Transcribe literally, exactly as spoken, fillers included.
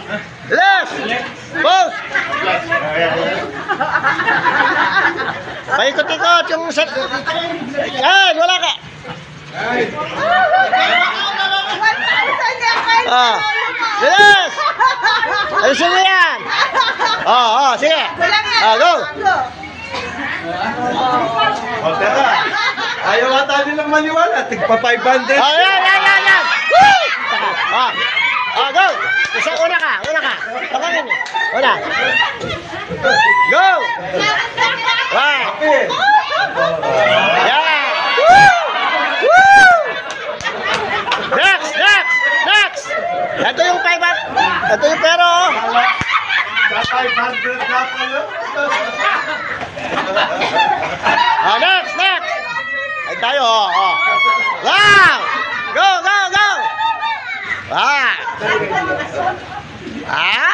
Bilis! Pose! Paikot-ikot yung set. Yan, wala ka. Ah, bilis! Alisin mo yan! Oh, oh, sige! Ah, go! O, teka. Ayaw ata nilang maniwala. Tigpa five hundred. Oh, yan, yan, yan, yan! Woo! Ah, ah, go! Isa, una ka, una ka. Tangangin eh. Una. Go! One. Yan! Woo! Woo! Next, next, next! Ito yung five hundred. Ito yung pero, oh. Sa five hundred na pala. Ah, next, next! Ay tayo, oh, oh. Wow! Go, go, go! Ah! Ah!